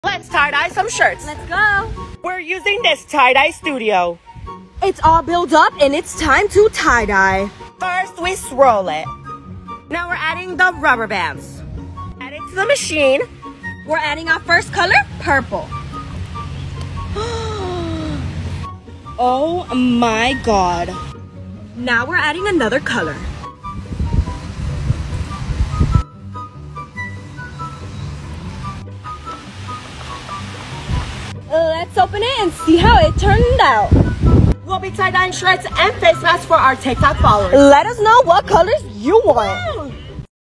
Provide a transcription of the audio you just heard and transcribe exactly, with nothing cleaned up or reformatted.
Let's tie-dye some shirts. Let's go. We're using this tie-dye studio. It's all built up and it's time to tie-dye. First, we swirl it. Now we're adding the rubber bands. Add it to the machine. We're adding our first color, purple. Oh my God. Now we're adding another color. Let's open it and see how it turned out. We'll be tie-dyeing shirts and face masks for our TikTok followers. Let us know what colors you want.